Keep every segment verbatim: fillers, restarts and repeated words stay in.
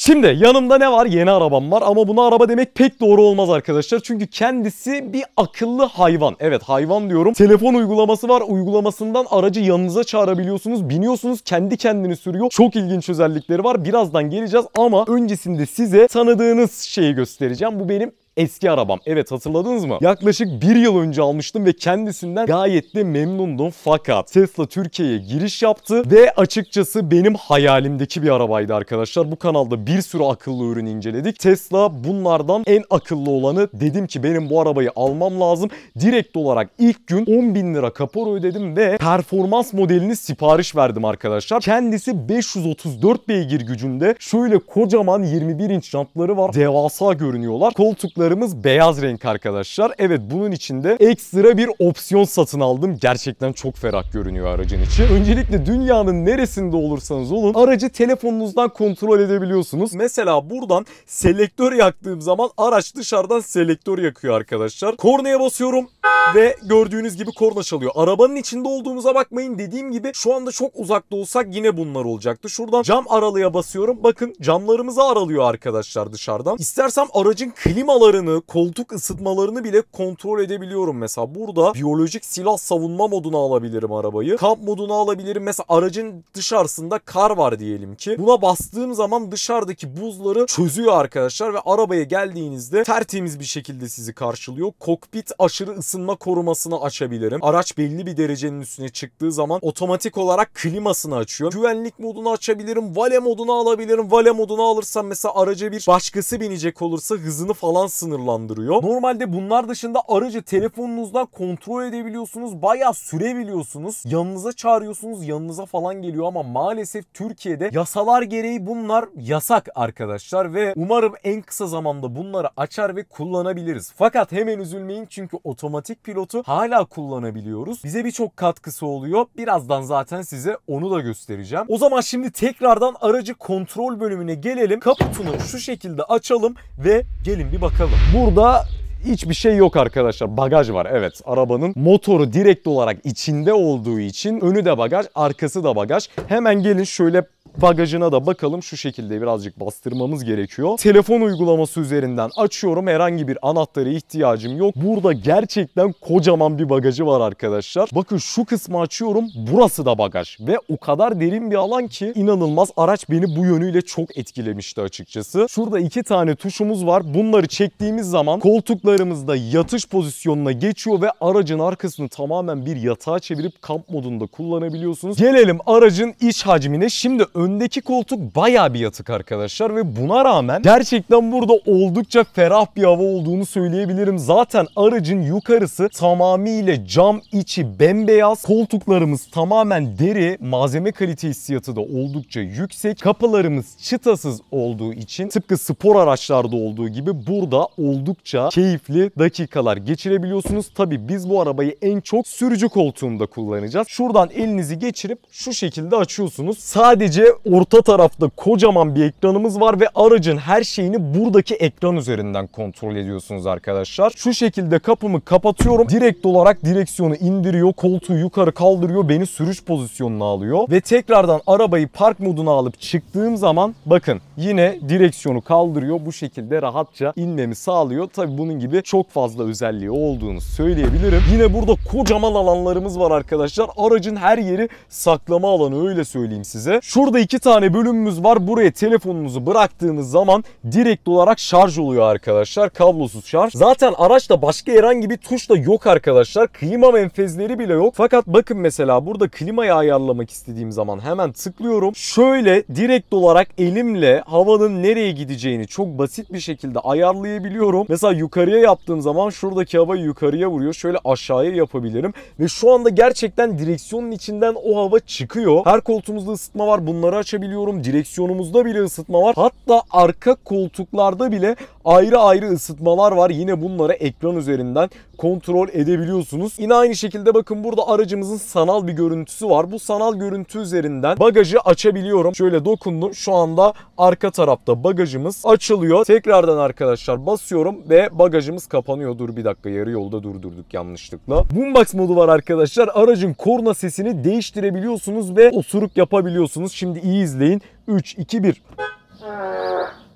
Şimdi yanımda ne var? Yeni arabam var ama buna araba demek pek doğru olmaz arkadaşlar. Çünkü kendisi bir akıllı hayvan. Evet, hayvan diyorum. Telefon uygulaması var. Uygulamasından aracı yanınıza çağırabiliyorsunuz. Biniyorsunuz, kendi kendini sürüyor. Çok ilginç özellikleri var. Birazdan geleceğiz ama öncesinde size tanıdığınız şeyi göstereceğim. Bu benim eski arabam. Evet, hatırladınız mı? Yaklaşık bir yıl önce almıştım ve kendisinden gayet de memnundum. Fakat Tesla Türkiye'ye giriş yaptı ve açıkçası benim hayalimdeki bir arabaydı arkadaşlar. Bu kanalda bir sürü akıllı ürün inceledik. Tesla bunlardan en akıllı olanı. Dedim ki benim bu arabayı almam lazım. Direkt olarak ilk gün on bin lira kapora ödedim ve performans modelini sipariş verdim arkadaşlar. Kendisi beş yüz otuz dört beygir gücünde. Şöyle kocaman yirmi bir inç jantları var. Devasa görünüyorlar. Koltukları beyaz renk arkadaşlar. Evet, bunun içinde ekstra bir opsiyon satın aldım. Gerçekten çok ferah görünüyor aracın içi. Öncelikle dünyanın neresinde olursanız olun aracı telefonunuzdan kontrol edebiliyorsunuz. Mesela buradan selektör yaktığım zaman araç dışarıdan selektör yakıyor arkadaşlar. Kornaya basıyorum ve gördüğünüz gibi korna çalıyor. Arabanın içinde olduğumuza bakmayın. Dediğim gibi şu anda çok uzakta olsak yine bunlar olacaktı. Şuradan cam aralığa basıyorum. Bakın camlarımızı aralıyor arkadaşlar dışarıdan. İstersem aracın klimaları, koltuk ısıtmalarını bile kontrol edebiliyorum. Mesela burada biyolojik silah savunma moduna alabilirim arabayı. Kamp moduna alabilirim. Mesela aracın dışarısında kar var diyelim ki. Buna bastığım zaman dışarıdaki buzları çözüyor arkadaşlar ve arabaya geldiğinizde tertemiz bir şekilde sizi karşılıyor. Kokpit aşırı ısınma korumasını açabilirim. Araç belli bir derecenin üstüne çıktığı zaman otomatik olarak klimasını açıyor. Güvenlik modunu açabilirim. Vale modunu alabilirim. Vale modunu alırsam mesela araca bir başkası binecek olursa hızını falan sınırlandırıyor. Normalde bunlar dışında aracı telefonunuzdan kontrol edebiliyorsunuz. Bayağı sürebiliyorsunuz. Yanınıza çağırıyorsunuz. Yanınıza falan geliyor ama maalesef Türkiye'de yasalar gereği bunlar yasak arkadaşlar ve umarım en kısa zamanda bunları açar ve kullanabiliriz. Fakat hemen üzülmeyin çünkü otomatik pilotu hala kullanabiliyoruz. Bize birçok katkısı oluyor. Birazdan zaten size onu da göstereceğim. O zaman şimdi tekrardan aracı kontrol bölümüne gelelim. Kaputunu şu şekilde açalım ve gelin bir bakalım. Burada hiçbir şey yok arkadaşlar. Bagaj var. Evet, arabanın motoru direkt olarak içinde olduğu için önü de bagaj, arkası da bagaj. Hemen gelin şöyle bagajına da bakalım. Şu şekilde birazcık bastırmamız gerekiyor. Telefon uygulaması üzerinden açıyorum. Herhangi bir anahtara ihtiyacım yok. Burada gerçekten kocaman bir bagajı var arkadaşlar. Bakın şu kısmı açıyorum. Burası da bagaj. Ve o kadar derin bir alan ki inanılmaz. Araç beni bu yönüyle çok etkilemişti açıkçası. Şurada iki tane tuşumuz var. Bunları çektiğimiz zaman koltuklarımızda yatış pozisyonuna geçiyor ve aracın arkasını tamamen bir yatağa çevirip kamp modunda kullanabiliyorsunuz. Gelelim aracın iç hacmine. Şimdi öndeki koltuk bayağı bir yatık arkadaşlar ve buna rağmen gerçekten burada oldukça ferah bir hava olduğunu söyleyebilirim. Zaten aracın yukarısı tamamıyla cam, içi bembeyaz. Koltuklarımız tamamen deri. Malzeme kalite hissiyatı da oldukça yüksek. Kapılarımız çıtasız olduğu için tıpkı spor araçlarda olduğu gibi burada oldukça keyifli dakikalar geçirebiliyorsunuz. Tabii biz bu arabayı en çok sürücü koltuğunda kullanacağız. Şuradan elinizi geçirip şu şekilde açıyorsunuz. Sadece orta tarafta kocaman bir ekranımız var ve aracın her şeyini buradaki ekran üzerinden kontrol ediyorsunuz arkadaşlar. Şu şekilde kapımı kapatıyorum. Direkt olarak direksiyonu indiriyor. Koltuğu yukarı kaldırıyor. Beni sürüş pozisyonuna alıyor. Ve tekrardan arabayı park moduna alıp çıktığım zaman bakın yine direksiyonu kaldırıyor. Bu şekilde rahatça inmemi sağlıyor. Tabii bunun gibi çok fazla özelliği olduğunu söyleyebilirim. Yine burada kocaman alanlarımız var arkadaşlar. Aracın her yeri saklama alanı, öyle söyleyeyim size. Şurada iki tane bölümümüz var. Buraya telefonunuzu bıraktığınız zaman direkt olarak şarj oluyor arkadaşlar. Kablosuz şarj. Zaten araçta başka herhangi bir tuş da yok arkadaşlar. Klima menfezleri bile yok. Fakat bakın mesela burada klimayı ayarlamak istediğim zaman hemen tıklıyorum. Şöyle direkt olarak elimle havanın nereye gideceğini çok basit bir şekilde ayarlayabiliyorum. Mesela yukarıya yaptığım zaman şuradaki hava yukarıya vuruyor. Şöyle aşağıya yapabilirim. Ve şu anda gerçekten direksiyonun içinden o hava çıkıyor. Her koltuğumuzda ısıtma var. Bunları açabiliyorum. Direksiyonumuzda bile ısıtma var. Hatta arka koltuklarda bile ayrı ayrı ısıtmalar var. Yine bunları ekran üzerinden kontrol edebiliyorsunuz. Yine aynı şekilde bakın burada aracımızın sanal bir görüntüsü var. Bu sanal görüntü üzerinden bagajı açabiliyorum. Şöyle dokundum. Şu anda arka tarafta bagajımız açılıyor. Tekrardan arkadaşlar basıyorum ve bagajımız kapanıyor. Dur bir dakika, yarı yolda durdurduk yanlışlıkla. Boombox modu var arkadaşlar. Aracın korna sesini değiştirebiliyorsunuz ve osuruk yapabiliyorsunuz. Şimdi iyi izleyin. üç, iki, bir.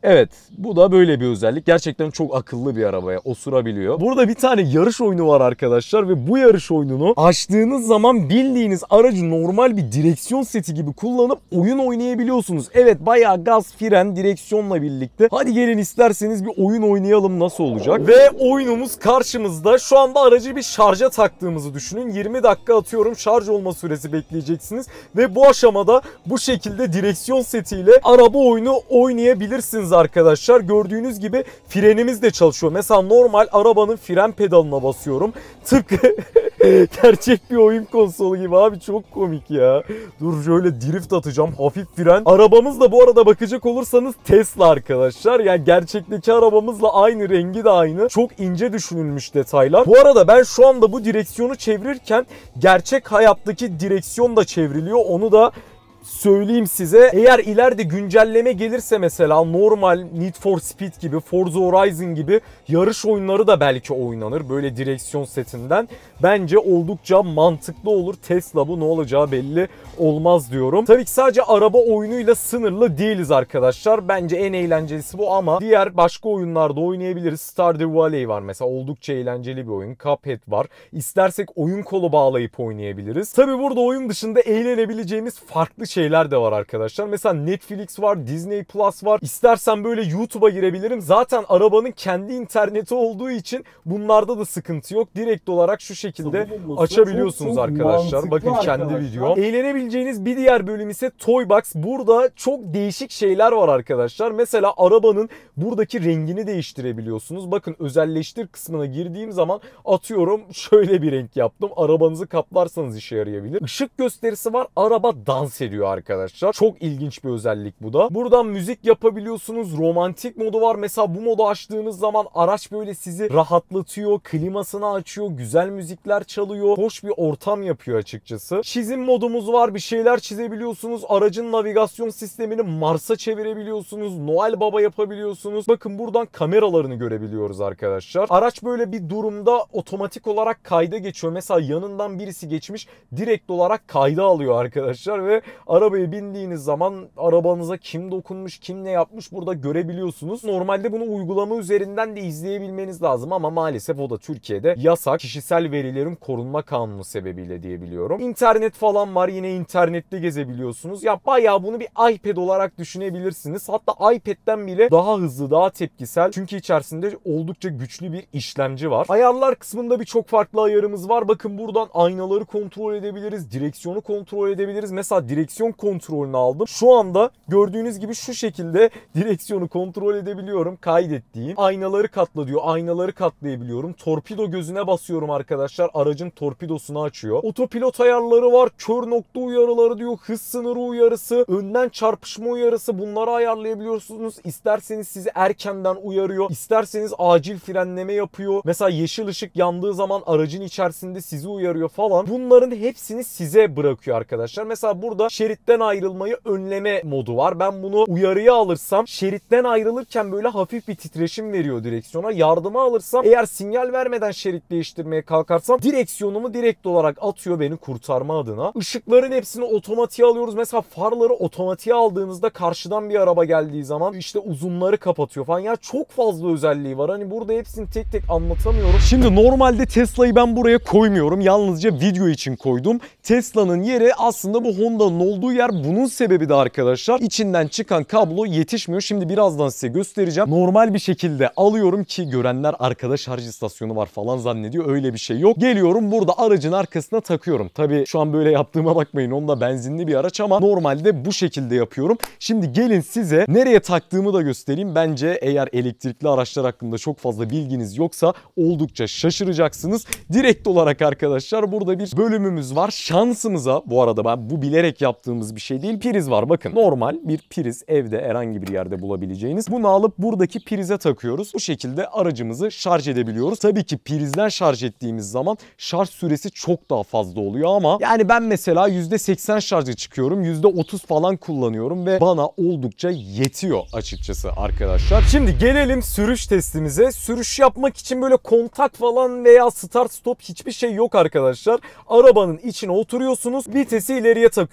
Evet, bu da böyle bir özellik. Gerçekten çok akıllı bir arabaya osurabiliyor. Burada bir tane yarış oyunu var arkadaşlar ve bu yarış oyununu açtığınız zaman bildiğiniz aracı normal bir direksiyon seti gibi kullanıp oyun oynayabiliyorsunuz. Evet, bayağı gaz, fren, direksiyonla birlikte. Hadi gelin isterseniz bir oyun oynayalım, nasıl olacak? Ve oyunumuz karşımızda. Şu anda aracı bir şarja taktığımızı düşünün. yirmi dakika atıyorum, şarj olma süresi bekleyeceksiniz ve bu aşamada bu şekilde direksiyon setiyle araba oyunu oynayabilirsiniz arkadaşlar. Gördüğünüz gibi frenimiz de çalışıyor. Mesela normal arabanın fren pedalına basıyorum. Tıpkı gerçek bir oyun konsolu gibi abi, çok komik ya. Dur şöyle drift atacağım, hafif fren. Arabamız da bu arada bakacak olursanız Tesla arkadaşlar. Yani gerçekteki arabamızla aynı, rengi de aynı. Çok ince düşünülmüş detaylar. Bu arada ben şu anda bu direksiyonu çevirirken gerçek hayattaki direksiyon da çevriliyor. Onu da söyleyeyim size. Eğer ileride güncelleme gelirse mesela normal Need for Speed gibi, Forza Horizon gibi yarış oyunları da belki oynanır böyle direksiyon setinden. Bence oldukça mantıklı olur. Tesla bu, ne olacağı belli olmaz diyorum. Tabii ki sadece araba oyunuyla sınırlı değiliz arkadaşlar. Bence en eğlencelisi bu ama diğer başka oyunlarda oynayabiliriz. Stardew Valley var mesela, oldukça eğlenceli bir oyun. Cuphead var. İstersek oyun kolu bağlayıp oynayabiliriz. Tabii burada oyun dışında eğlenebileceğimiz farklı şeyler de var arkadaşlar. Mesela Netflix var, Disney Plus var. İstersen böyle YouTube'a girebilirim. Zaten arabanın kendi interneti olduğu için bunlarda da sıkıntı yok. Direkt olarak şu şekilde açabiliyorsunuz çok, çok arkadaşlar. Bakın kendi arkadaşlar. Video. Eğlenebileceğiniz bir diğer bölüm ise Toybox. Burada çok değişik şeyler var arkadaşlar. Mesela arabanın buradaki rengini değiştirebiliyorsunuz. Bakın özelleştir kısmına girdiğim zaman atıyorum şöyle bir renk yaptım. Arabanızı kaplarsanız işe yarayabilir. Işık gösterisi var. Araba dans ediyor arkadaşlar. Çok ilginç bir özellik bu da. Buradan müzik yapabiliyorsunuz. Romantik modu var. Mesela bu modu açtığınız zaman araç böyle sizi rahatlatıyor. Klimasını açıyor. Güzel müzikler çalıyor. Hoş bir ortam yapıyor açıkçası. Çizim modumuz var. Bir şeyler çizebiliyorsunuz. Aracın navigasyon sistemini Mars'a çevirebiliyorsunuz. Noel Baba yapabiliyorsunuz. Bakın buradan kameralarını görebiliyoruz arkadaşlar. Araç böyle bir durumda otomatik olarak kayda geçiyor. Mesela yanından birisi geçmiş, direkt olarak kayda alıyor arkadaşlar ve arabaya bindiğiniz zaman arabanıza kim dokunmuş, kim ne yapmış burada görebiliyorsunuz. Normalde bunu uygulama üzerinden de izleyebilmeniz lazım ama maalesef o da Türkiye'de yasak. Kişisel verilerin korunma kanunu sebebiyle diyebiliyorum. İnternet falan var. Yine internette gezebiliyorsunuz. Ya bayağı bunu bir iPad olarak düşünebilirsiniz. Hatta iPad'den bile daha hızlı, daha tepkisel. Çünkü içerisinde oldukça güçlü bir işlemci var. Ayarlar kısmında birçok farklı ayarımız var. Bakın buradan aynaları kontrol edebiliriz. Direksiyonu kontrol edebiliriz. Mesela direksiyon kontrolünü aldım. Şu anda gördüğünüz gibi şu şekilde direksiyonu kontrol edebiliyorum. Kaydettiğim. Aynaları katla diyor. Aynaları katlayabiliyorum. Torpido gözüne basıyorum arkadaşlar. Aracın torpidosunu açıyor. Otopilot ayarları var. Kör nokta uyarıları diyor. Hız sınırı uyarısı. Önden çarpışma uyarısı. Bunları ayarlayabiliyorsunuz. İsterseniz sizi erkenden uyarıyor. İsterseniz acil frenleme yapıyor. Mesela yeşil ışık yandığı zaman aracın içerisinde sizi uyarıyor falan. Bunların hepsini size bırakıyor arkadaşlar. Mesela burada şeritten ayrılmayı önleme modu var. Ben bunu uyarıya alırsam şeritten ayrılırken böyle hafif bir titreşim veriyor direksiyona. Yardıma alırsam, eğer sinyal vermeden şerit değiştirmeye kalkarsam direksiyonumu direkt olarak atıyor beni kurtarma adına. Işıkların hepsini otomatiğe alıyoruz. Mesela farları otomatiğe aldığınızda karşıdan bir araba geldiği zaman işte uzunları kapatıyor falan. Ya çok fazla özelliği var. Hani burada hepsini tek tek anlatamıyorum. Şimdi normalde Tesla'yı ben buraya koymuyorum. Yalnızca video için koydum. Tesla'nın yeri aslında bu Honda'nın olduğu yer. Bunun sebebi de arkadaşlar içinden çıkan kablo yetişmiyor. Şimdi birazdan size göstereceğim. Normal bir şekilde alıyorum ki görenler arkada şarj istasyonu var falan zannediyor. Öyle bir şey yok. Geliyorum burada aracın arkasına takıyorum. Tabii şu an böyle yaptığıma bakmayın. Onda benzinli bir araç ama normalde bu şekilde yapıyorum. Şimdi gelin size nereye taktığımı da göstereyim. Bence eğer elektrikli araçlar hakkında çok fazla bilginiz yoksa oldukça şaşıracaksınız. Direkt olarak arkadaşlar burada bir bölümümüz var. Şansımıza, bu arada ben bu bilerek yaptığımız bir şey değil, priz var. Bakın normal bir priz evde herhangi bir yerde bulabileceğiniz. Bunu alıp buradaki prize takıyoruz. Bu şekilde aracımızı şarj edebiliyoruz. Tabii ki prizden şarj ettiğimiz zaman şarj süresi çok daha fazla oluyor ama yani ben mesela yüzde seksen şarjı çıkıyorum. yüzde otuz falan kullanıyorum ve bana oldukça yetiyor açıkçası arkadaşlar. Şimdi gelelim sürüş testimize. Sürüş yapmak için böyle kontak falan veya start stop hiçbir şey yok arkadaşlar. Arabanın içine oturuyorsunuz. Vitesi ileriye takıyorsunuz. Bu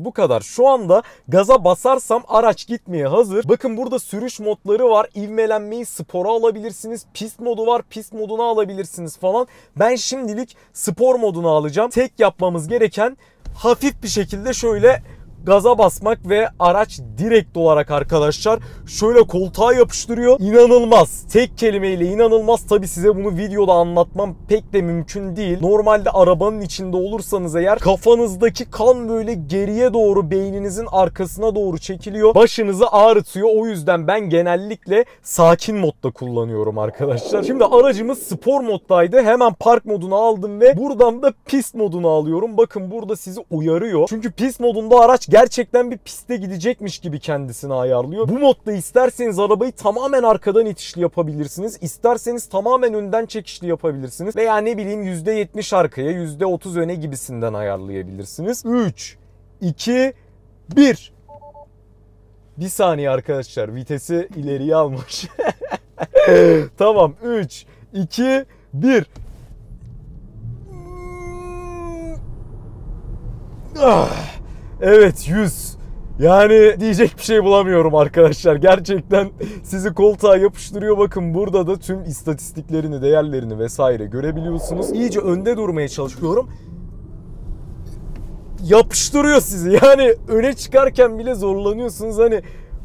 bu kadar. Şu anda gaza basarsam araç gitmeye hazır. Bakın burada sürüş modları var. İvmelenmeyi spora alabilirsiniz. Pist modu var. Pist modunu alabilirsiniz falan. Ben şimdilik spor modunu alacağım. Tek yapmamız gereken hafif bir şekilde şöyle gaza basmak ve araç direkt olarak arkadaşlar şöyle koltuğa yapıştırıyor. İnanılmaz. Tek kelimeyle inanılmaz. Tabi size bunu videoda anlatmam pek de mümkün değil. Normalde arabanın içinde olursanız eğer kafanızdaki kan böyle geriye doğru beyninizin arkasına doğru çekiliyor. Başınızı ağrıtıyor. O yüzden ben genellikle sakin modda kullanıyorum arkadaşlar. Şimdi aracımız spor moddaydı. Hemen park modunu aldım ve buradan da pist modunu alıyorum. Bakın burada sizi uyarıyor. Çünkü pist modunda araç gerçekten bir piste gidecekmiş gibi kendisini ayarlıyor. Bu modda isterseniz arabayı tamamen arkadan itişli yapabilirsiniz. İsterseniz tamamen önden çekişli yapabilirsiniz. Veya ne bileyim yüzde yetmiş arkaya, yüzde otuz öne gibisinden ayarlayabilirsiniz. üç, iki, bir. Bir saniye arkadaşlar. Vitesi ileriye almış. Tamam. üç, iki, bir. Ah. Evet, yüz. Yani diyecek bir şey bulamıyorum arkadaşlar. Gerçekten sizi koltuğa yapıştırıyor. Bakın burada da tüm istatistiklerini, değerlerini vesaire görebiliyorsunuz. İyice önde durmaya çalışıyorum. Yapıştırıyor sizi. Yani öne çıkarken bile zorlanıyorsunuz. Hani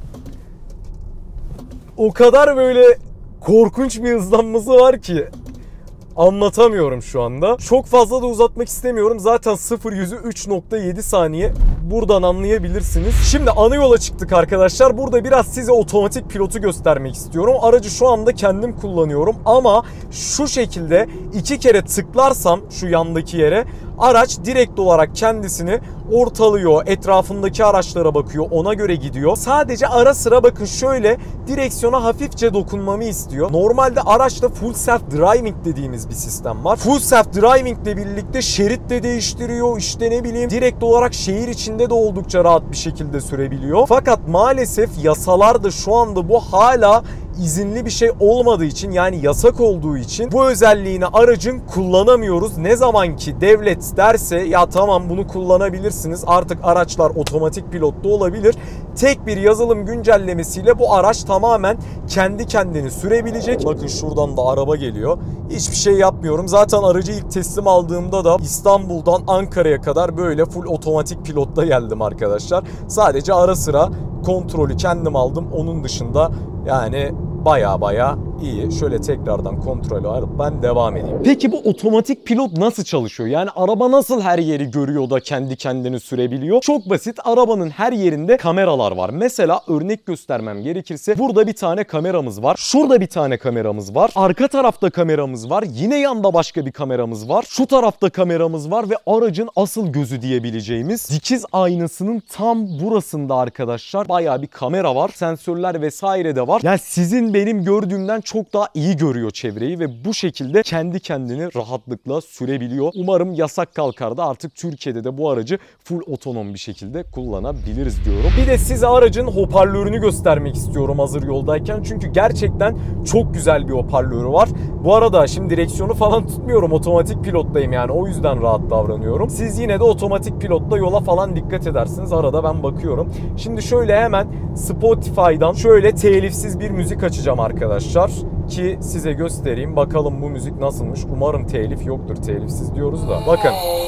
o kadar böyle korkunç bir hızlanması var ki anlatamıyorum şu anda. Çok fazla da uzatmak istemiyorum. Zaten sıfır yüzü üç nokta yedi saniye. Buradan anlayabilirsiniz. Şimdi ana yola çıktık arkadaşlar. Burada biraz size otomatik pilotu göstermek istiyorum. Aracı şu anda kendim kullanıyorum. Ama şu şekilde iki kere tıklarsam şu yandaki yere araç direkt olarak kendisini ortalıyor. Etrafındaki araçlara bakıyor. Ona göre gidiyor. Sadece ara sıra bakın şöyle direksiyona hafifçe dokunmamı istiyor. Normalde araçta full self driving dediğimiz bir sistem var. Full self driving ile birlikte şerit de değiştiriyor. İşte ne bileyim direkt olarak şehir içinde de oldukça rahat bir şekilde sürebiliyor. Fakat maalesef yasalarda şu anda bu hala izinli bir şey olmadığı için, yani yasak olduğu için bu özelliğini aracın kullanamıyoruz. Ne zaman ki devlet derse ya tamam bunu kullanabilirsiniz, artık araçlar otomatik pilotlu olabilir, tek bir yazılım güncellemesiyle bu araç tamamen kendi kendini sürebilecek. Bakın şuradan da araba geliyor. Hiçbir şey yapmıyorum. Zaten aracı ilk teslim aldığımda da İstanbul'dan Ankara'ya kadar böyle full otomatik pilotla geldim arkadaşlar. Sadece ara sıra kontrolü kendim aldım. Onun dışında yani baya baya iyi. Şöyle tekrardan kontrolü alıp ben devam edeyim. Peki bu otomatik pilot nasıl çalışıyor? Yani araba nasıl her yeri görüyor da kendi kendini sürebiliyor? Çok basit. Arabanın her yerinde kameralar var. Mesela örnek göstermem gerekirse burada bir tane kameramız var. Şurada bir tane kameramız var. Arka tarafta kameramız var. Yine yanda başka bir kameramız var. Şu tarafta kameramız var ve aracın asıl gözü diyebileceğimiz dikiz aynasının tam burasında arkadaşlar bayağı bir kamera var. Sensörler vesaire de var. Yani sizin benim gördüğümden çok daha iyi görüyor çevreyi ve bu şekilde kendi kendini rahatlıkla sürebiliyor. Umarım yasak kalkar da artık Türkiye'de de bu aracı full otonom bir şekilde kullanabiliriz diyorum. Bir de size aracın hoparlörünü göstermek istiyorum hazır yoldayken. Çünkü gerçekten çok güzel bir hoparlörü var. Bu arada şimdi direksiyonu falan tutmuyorum. Otomatik pilottayım yani. O yüzden rahat davranıyorum. Siz yine de otomatik pilotla yola falan dikkat edersiniz. Arada ben bakıyorum. Şimdi şöyle hemen Spotify'dan şöyle telifsiz bir müzik açacağım arkadaşlar. Ki size göstereyim. Bakalım bu müzik nasılmış. Umarım telif yoktur. Telifsiz diyoruz da. Bakın.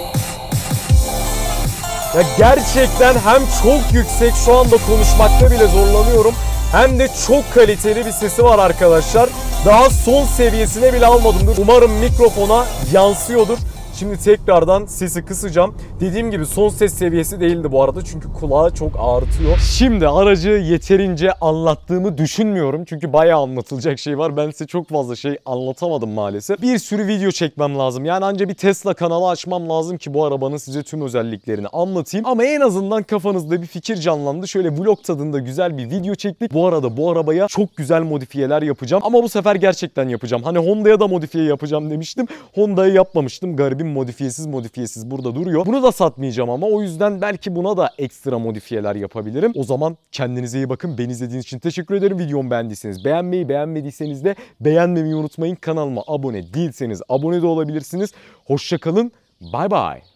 Ya gerçekten hem çok yüksek, şu anda konuşmakta bile zorlanıyorum, hem de çok kaliteli bir sesi var arkadaşlar. Daha son seviyesine bile almadımdır. Umarım mikrofona yansıyordur. Şimdi tekrardan sesi kısacağım. Dediğim gibi son ses seviyesi değildi bu arada. Çünkü kulağı çok ağrıtıyor. Şimdi aracı yeterince anlattığımı düşünmüyorum. Çünkü bayağı anlatılacak şey var. Ben size çok fazla şey anlatamadım maalesef. Bir sürü video çekmem lazım. Yani anca bir Tesla kanalı açmam lazım ki bu arabanın size tüm özelliklerini anlatayım. Ama en azından kafanızda bir fikir canlandı. Şöyle vlog tadında güzel bir video çektik. Bu arada bu arabaya çok güzel modifiyeler yapacağım. Ama bu sefer gerçekten yapacağım. Hani Honda'ya da modifiye yapacağım demiştim. Honda'yı yapmamıştım. Garibim modifiyesiz modifiyesiz burada duruyor. Bunu da satmayacağım ama o yüzden belki buna da ekstra modifiyeler yapabilirim. O zaman kendinize iyi bakın. Beni izlediğiniz için teşekkür ederim. Videomu beğendiyseniz beğenmeyi, beğenmediyseniz de beğenmeyi unutmayın. Kanalıma abone değilseniz abone de olabilirsiniz. Hoşça kalın. Bay bay.